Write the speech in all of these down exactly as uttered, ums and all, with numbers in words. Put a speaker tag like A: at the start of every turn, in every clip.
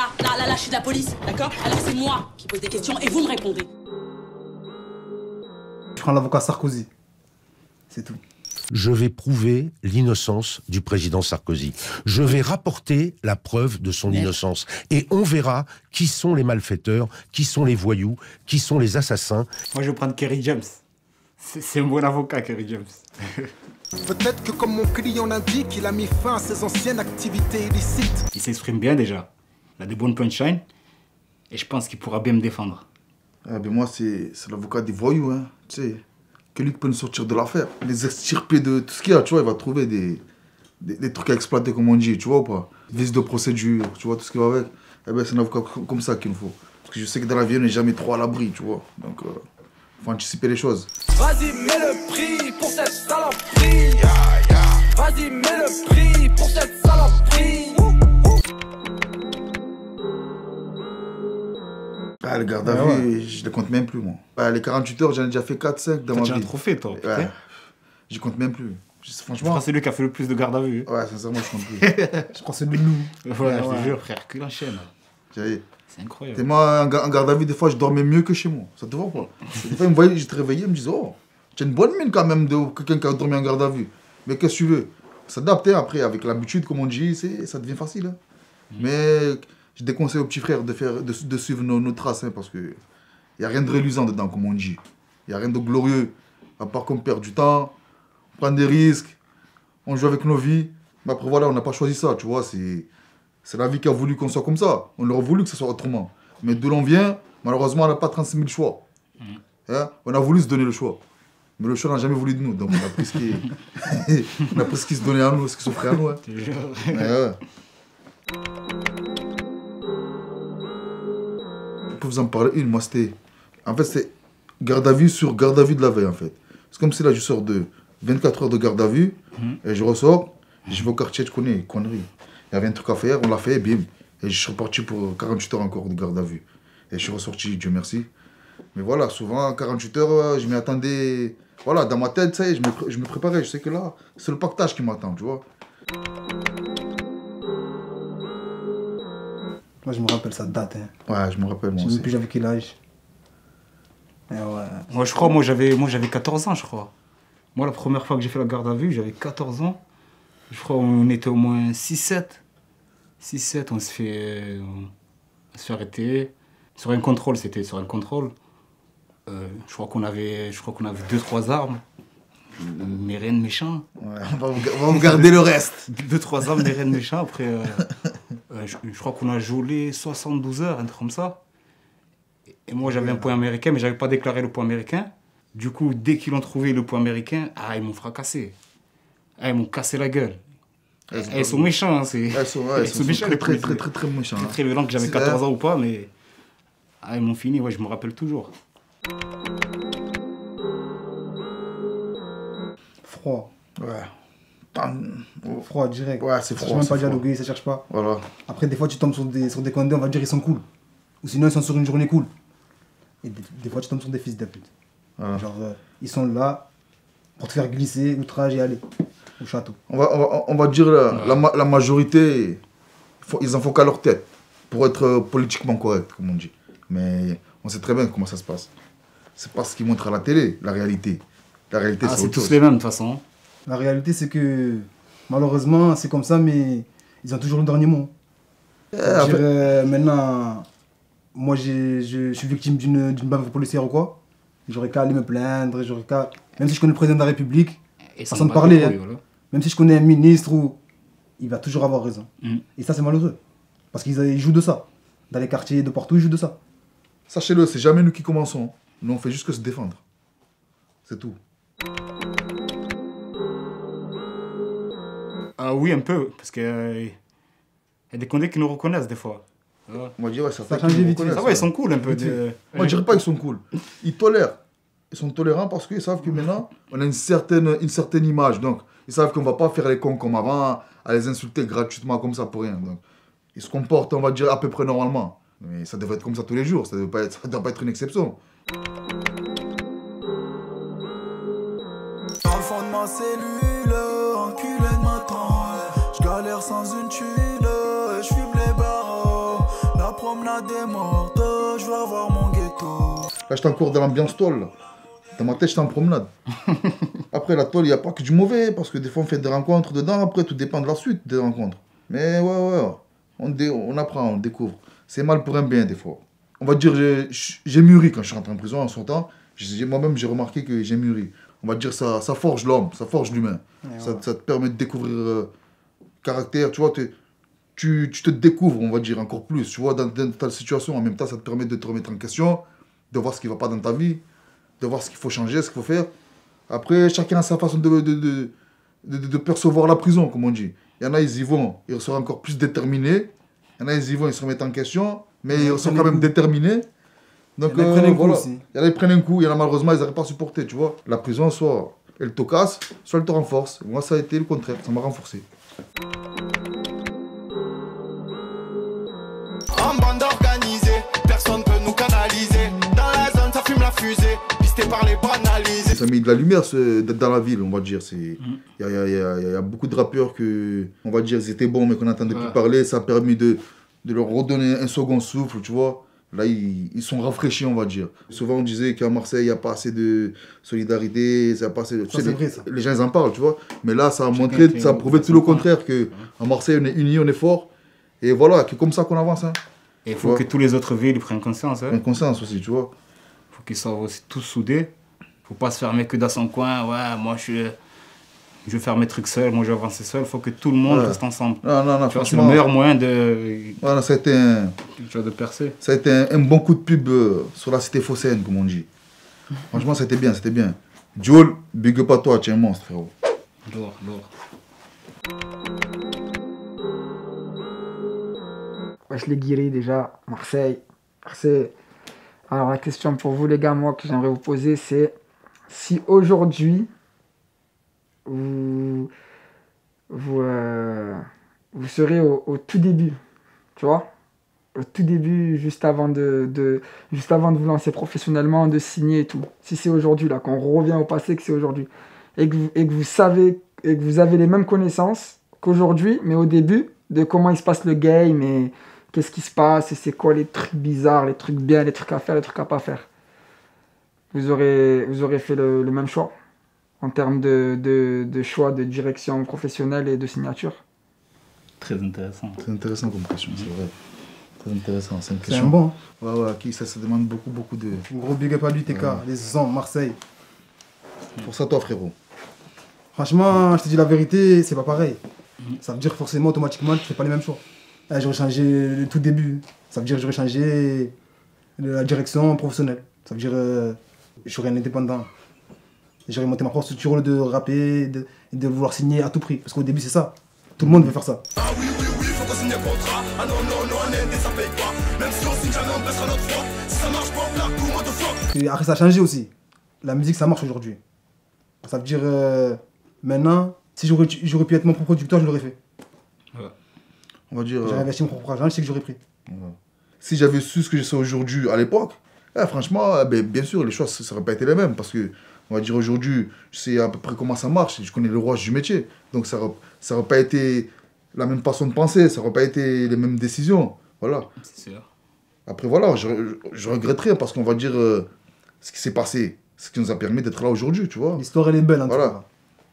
A: Là, là, là, là, je suis de la police, d'accord? Alors c'est moi qui pose des questions et vous me répondez.
B: Je prends l'avocat Sarkozy. C'est tout.
C: Je vais prouver l'innocence du président Sarkozy. Je vais rapporter la preuve de son innocence. Et on verra qui sont les malfaiteurs, qui sont les voyous, qui sont les assassins.
D: Moi, je vais prendre Kerry James. C'est un bon avocat, Kerry James.
E: Peut-être que comme mon client l'indique, il a mis fin à ses anciennes activités illicites.
D: Il s'exprime bien déjà. Il a des bonnes punchlines. Et je pense qu'il pourra bien me défendre.
F: Ah ben moi, c'est l'avocat des voyous, hein. Tu sais, que lui qui peut nous sortir de l'affaire. Les extirper de tout ce qu'il y a, tu vois, il va trouver des, des, des trucs à exploiter, comme on dit, tu vois ou pas. Vice de procédure, tu vois, tout ce qui va avec. Eh ben c'est un avocat comme ça qu'il nous faut. Parce que je sais que dans la vie, on n'est jamais trop à l'abri, tu vois. Donc, euh, faut anticiper les choses.
G: Vas-y, mets le prix pour cette saloperie. Yeah, yeah. Vas-y, mets le prix pour cette saloperie.
F: Ah, le garde à vue, ouais, ouais. Je les compte même plus, moi. Ah, les quarante-huit heures, j'en ai déjà fait quatre cinq dans ma vie.
D: T'as déjà un trophée, toi?
F: Ouais. Je compte même plus. Franchement.
D: Je crois que c'est lui qui a fait le plus de garde à vue.
F: Ouais, sincèrement, je compte plus.
B: Je crois que c'est le loup.
D: Ouais, ouais, je te jure, frère, que l'enchaîne. C'est incroyable.
F: Et moi, en garde à vue, des fois, je dormais mieux que chez moi. Ça te voit pas? Des fois, ils me voyaient, j'étais réveillé, ils me disaient, oh, tu as une bonne mine quand même de quelqu'un qui a dormi en garde à vue. Mais qu'est-ce que tu veux? S'adapter après, avec l'habitude, comme on dit, ça devient facile. Hein. Mm. Mais je déconseille aux petits frères de, faire, de, de suivre nos, nos traces, hein, parce qu'il n'y a rien de reluisant dedans, comme on dit. Il n'y a rien de glorieux, à part qu'on perd du temps, on prend des risques, on joue avec nos vies. Mais après, voilà, on n'a pas choisi ça, tu vois. C'est la vie qui a voulu qu'on soit comme ça. On aurait voulu que ce soit autrement. Mais d'où l'on vient, malheureusement, on n'a pas trente-six mille choix. Mm. Hein? On a voulu se donner le choix. Mais le choix n'a jamais voulu de nous. Donc on a pris ce qui, on a pris ce qui se donnait à nous, ce qui s'offrait à nous. Hein. Mais, ouais. Je peux vous en parler une. Moi, c'était. En fait, c'est garde à vue sur garde à vue de la veille, en fait. C'est comme si là, je sors de vingt-quatre heures de garde à vue, mm. et je ressors, et je vais au quartier, je connais, connerie. Il y avait un truc à faire, on l'a fait, et bim. Et je suis reparti pour quarante-huit heures encore de garde à vue. Et je suis ressorti, Dieu merci. Mais voilà, souvent, quarante-huit heures, je m'y attendais. Voilà, dans ma tête, ça y est, je me, je me préparais. Je sais que là, c'est le pactage qui m'attend, tu vois.
B: Moi, je me rappelle, ça date. Hein.
F: Ouais, je me rappelle, moi
B: aussi. Je ne sais plus j'avais quel âge.
D: Et ouais. Moi, je crois, moi, j'avais quatorze ans, je crois. Moi, la première fois que j'ai fait la garde à vue, j'avais quatorze ans. Je crois qu'on était au moins six sept. six sept, on se fait, on se fait arrêter. Sur un contrôle, c'était sur un contrôle. Euh, je crois qu'on avait, je crois qu'on avait deux, trois armes. Mais rien de méchant.
F: Ouais, on va, on va garder le reste.
D: Deux, trois armes, mais rien de méchant. Après, euh, euh, je, je crois qu'on a joué soixante-douze heures, un truc comme ça. Et moi, j'avais un point américain, mais j'avais pas déclaré le point américain. Du coup, dès qu'ils ont trouvé le point américain, ah, ils m'ont fracassé. Ah, ils m'ont cassé la gueule. Elles, elles sont méchantes, hein, c'est.
F: Elles sont, ouais, elles sont, sont très, très, très, très, très méchantes.
D: C'est très violent que j'avais quatorze ans ou pas, mais. Ah, ils m'ont fini, ouais, je me rappelle toujours.
B: Froid.
F: Ouais.
B: Oh. Froid, direct.
F: Ouais, c'est froid.
B: Ça cherche même pas dialoguer, ça cherche pas.
F: Voilà.
B: Après, des fois, tu tombes sur des, sur des condés, on va dire ils sont cool. Ou sinon, ils sont sur une journée cool. Et des, des fois, tu tombes sur des fils de pute. Voilà. Genre, euh, ils sont là pour te faire glisser, outrage et aller au château.
F: On va, on va, on va dire la, ouais. la, la majorité, ils en font qu'à leur tête pour être politiquement correct, comme on dit. Mais on sait très bien comment ça se passe. C'est pas ce qu'ils montrent à la télé, la réalité. La réalité,
D: ah, c'est tous les mêmes, de toute façon.
B: La réalité, c'est que, malheureusement, c'est comme ça, mais ils ont toujours le dernier mot. Eh, dire, fait... euh, maintenant, moi, je, je suis victime d'une bavure policière ou quoi. J'aurais qu'à aller me plaindre, j'aurais qu'à... Même si je connais le président de la République, façon de parler, hein, voilà. Même si je connais un ministre, ou... il va toujours avoir raison. Mm. Et ça, c'est malheureux. Parce qu'ils jouent de ça. Dans les quartiers, de partout, ils jouent de ça.
F: Sachez-le, c'est jamais nous qui commençons. Nous, on fait juste que se défendre. C'est tout.
D: Ah oui, un peu. Parce qu'il euh, y a des condés qui nous reconnaissent des fois.
F: Ouais. On va dire, ouais, ça
B: ça change vite.
D: Ah ouais, ils sont cool un peu. De...
F: Moi, je dirais pas qu'ils sont cool. Ils tolèrent. Ils sont tolérants parce qu'ils savent que maintenant, on a une certaine, une certaine image. Donc, ils savent qu'on va pas faire les cons comme avant, à les insulter gratuitement comme ça pour rien. Donc, ils se comportent, on va dire, à peu près normalement. Mais ça devrait être comme ça tous les jours. Ça ne doit, doit pas être une exception.
G: Dans le fond de ma cellule, enculé de ma tante, je galère sans une thune, je fume les barreaux. promenade est morte, je veux avoir mon ghetto.
F: Là, j'étais encore dans l'ambiance toile. Dans ma tête, j'étais en promenade. Après, la toile, il n'y a pas que du mauvais, parce que des fois, on fait des rencontres dedans. Après, tout dépend de la suite des rencontres. Mais ouais, ouais, on, dé on apprend, on découvre. C'est mal pour un bien, des fois. On va dire, j'ai mûri quand je suis rentré en prison en sortant. Moi-même, j'ai remarqué que j'ai mûri. On va dire, ça, ça forge l'homme, ça forge l'humain. Ça, ouais. ça te permet de découvrir euh, caractère, tu vois. Tu, tu te découvres, on va dire, encore plus. Tu vois, dans, dans ta situation, en même temps, ça te permet de te remettre en question, de voir ce qui ne va pas dans ta vie, de voir ce qu'il faut changer, ce qu'il faut faire. Après, chacun a sa façon de, de, de, de, de percevoir la prison, comme on dit. Il y en a, ils y vont, ils seront encore plus déterminés. Il y en a, ils y vont, ils se remettent en question, mais ouais, ils sont quand même déterminés. Donc, il y en a, euh, voilà. Il y en a, ils prennent un coup, il y en a, malheureusement, ils n'arrivent pas à supporter, tu vois. La prison, soit elle te casse, soit elle te renforce. Moi, ça a été le contraire, ça m'a renforcé.
G: En bande organisée, personne peut nous canaliser. Dans la zone, ça fume la fusée, pisté par les banalisés. Ça
F: a mis de la lumière d'être dans la ville, on va dire. Il mm. y, a, y, a, y, a, y a beaucoup de rappeurs que, on va dire, ils étaient bons, mais qu'on n'entendait ouais. plus parler. Ça a permis de, de leur redonner un second souffle, tu vois. Là, ils, ils sont rafraîchis, on va dire. Souvent, on disait qu'à Marseille, il n'y a pas assez de solidarité, ça a pas assez de...
B: Ça, c'est vrai, ça.
F: Les gens, ils en parlent, tu vois. Mais là, ça a montré, ça a prouvé tout le contraire, qu'à Marseille, on est unis, on est fort. Et voilà, c'est comme ça qu'on avance. Hein.
D: Et il faut que tous les autres villes prennent conscience. Hein.
F: Prennent conscience aussi, tu vois.
D: Il faut qu'ils soient aussi tous soudés. Il ne faut pas se fermer que dans son coin. Ouais, moi, je suis... Je vais faire mes trucs seul, moi je vais avancer seul, il faut que tout le monde ouais. reste ensemble.
F: Non, non, non,
D: c'est le meilleur moyen de,
F: voilà, ça a été un...
D: de percer.
F: Ça a été un, un bon coup de pub euh, sur la cité phocéenne, comme on dit. Franchement, c'était bien, c'était bien. Joel, big up à toi, tu es un monstre, frérot.
D: Lourd, lourd.
H: Wesh les guéris déjà, Marseille. Marseille. Alors la question pour vous les gars, moi que j'aimerais vous poser, c'est si aujourd'hui vous, vous, euh, vous serez au, au tout début, tu vois, au tout début, juste avant de, de, juste avant de vous lancer professionnellement, de signer et tout. Si c'est aujourd'hui, là, qu'on revient au passé, que c'est aujourd'hui, et que, vous, et que vous savez, et que vous avez les mêmes connaissances qu'aujourd'hui, mais au début, de comment il se passe le game, et qu'est-ce qui se passe, et c'est quoi les trucs bizarres, les trucs bien, les trucs à faire, les trucs à pas faire. Vous aurez, vous aurez fait le, le même choix en termes de, de, de choix de direction professionnelle et de signature.
D: Très intéressant.
F: C'est intéressant comme question, c'est vrai. Très intéressant, c'est une question.
B: C'est un bon.
F: Ouais, ouais, qui ça, ça demande beaucoup, beaucoup de...
B: Un gros big up à l'U T K, ouais. Les ans, Marseille.
F: Pour ça, toi, frérot.
B: Franchement, je te dis la vérité, c'est pas pareil. Mm. Ça veut dire forcément, automatiquement, tu fais pas les mêmes choix. Là, j'aurais changé le tout début. Ça veut dire que j'aurais changé la direction professionnelle. Ça veut dire que euh, je serais un indépendant. J'aurais monté ma propre structure de rapper, de, de vouloir signer à tout prix. Parce qu'au début, c'est ça. Tout le monde veut faire ça.
G: Ah oui, oui, oui, faut qu'on signe un contrat. Ah non, non, non, un indé, ça paye pas. Même si on signe jamais, on baissera notre foi. Si ça marche pas, on plaque tout, moi de fuck.
B: Et après, ça a changé aussi. La musique, ça marche aujourd'hui. Ça veut dire, euh, maintenant, si j'aurais pu être mon propre producteur, je l'aurais fait.
F: Ouais. On va dire...
B: J'aurais euh... investi mon propre argent, je sais que j'aurais pris.
F: Ouais. Si j'avais su ce que je sais aujourd'hui à l'époque, eh, franchement, eh, ben, bien sûr, les choses ne seraient pas été les mêmes. Parce que, on va dire aujourd'hui, je sais à peu près comment ça marche, je connais le rouage du métier. Donc ça n'aurait pas été la même façon de penser, ça n'aurait pas été les mêmes décisions. Voilà.
D: C'est sûr.
F: Après, voilà, je, je, je regretterais parce qu'on va dire euh, ce qui s'est passé, ce qui nous a permis d'être là aujourd'hui, tu vois.
B: L'histoire, elle est belle, en
F: voilà.
B: tout cas.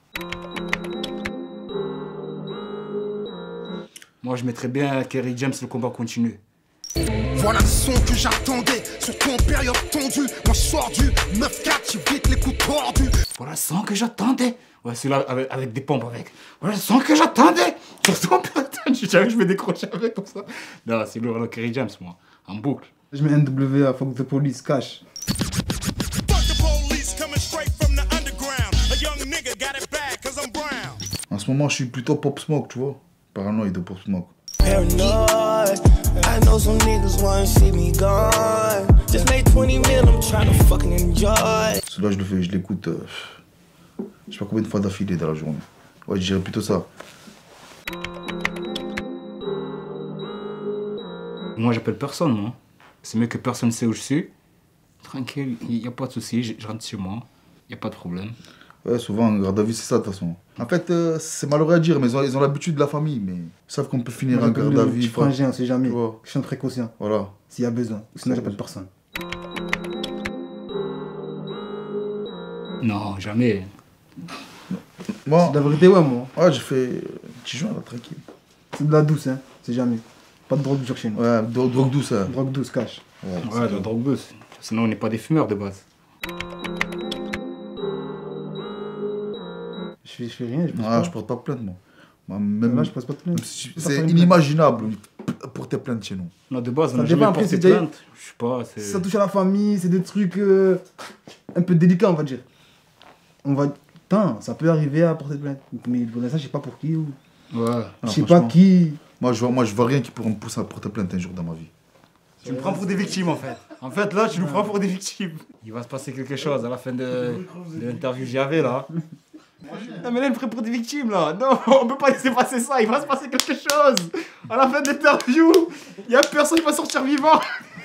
D: Moi, je mettrais bien Kerry James, le combat continue.
E: Voilà le son que j'attendais, surtout en période tendue. Moi je sors du neuf quatre, j'évite les coups tordus.
D: Voilà le son que j'attendais. Ouais, celui-là avec, avec des pompes avec. Voilà le son que j'attendais. Surtout en période tendue, je vais décrocher avec comme ça. Non, c'est le Kerry James, moi, en boucle.
B: Je mets N W A, Fuck the Police, Cash.
F: En ce moment, je suis plutôt Pop Smoke, tu vois. Paranoïde de Pop Smoke.
G: Paranoid. I know some niggas wanna see me gone. Just made twenty mil, I'm trying to fucking enjoy.
F: Celui-là, je le fais, je l'écoute. Euh, je sais pas combien de fois d'affilée dans la journée. Ouais, je dirais plutôt ça.
D: Moi, j'appelle personne, moi. C'est mieux que personne ne sait où je suis. Tranquille, il n'y a pas de souci, je rentre chez moi. Il n'y a pas de problème.
F: Ouais, souvent, en garde à vue, c'est ça, de toute façon. En fait, euh, c'est malheureux à dire, mais ils ont, ils ont l'habitude de la famille, mais ils savent qu'on peut finir en garde à vue.
B: Petit frangin, on sait jamais.
F: Ouais.
B: Question de précaution.
F: Voilà.
B: S'il y a besoin. Sinon, j'appelle personne.
D: Non, jamais.
F: Moi,
B: C'est de la vérité, ouais, moi.
F: ouais, j'ai fait un petit joint, là, tranquille.
B: C'est de la douce, hein. C'est jamais. Pas de drogue dure chez nous.
F: Ouais, dro- drogue douce, hein.
B: Drogue douce, cash.
F: Ouais,
D: Ouais, de la drogue douce. Sinon, on n'est pas des fumeurs de base.
B: Je fais, je fais rien, je pense
F: Ah,
B: pas.
F: je porte pas plainte, moi. Moi, même,
B: Là, je passe pas de plainte.
F: même si-
B: Ça
F: c'est
B: fait une
F: inimaginable de porter plainte chez nous.
D: Non, de base,
B: Ça
D: on n'a
B: dépend,
D: jamais
B: après,
D: porté
B: c'est des-
D: plainte. Je sais pas, c'est...
B: Si ça touche à la famille, c'est des trucs euh, un peu délicats, on va dire. On va... Putain, ça peut arriver à porter plainte. Mais pour l'instant, je sais pas pour qui ou...
D: Ouais.
B: Je
F: Ah,
B: sais pas
F: franchement,
B: qui...
F: Moi, je vois, moi, je vois rien qui pourrait me pousser à porter plainte un jour dans ma vie.
D: Tu me prends pour des victimes en fait. En fait là tu nous prends pour des victimes. Il va se passer quelque chose à la fin de, de l'interview que j'avais là. Non mais là il me prend pour des victimes là. Non, on peut pas laisser passer ça, il va se passer quelque chose. À la fin de l'interview, il y a personne qui va sortir vivant.